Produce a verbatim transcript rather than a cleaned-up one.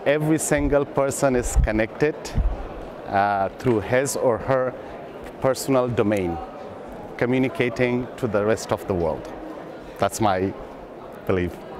every single person is connected uh, through his or her personal domain, communicating to the rest of the world. That's my belief.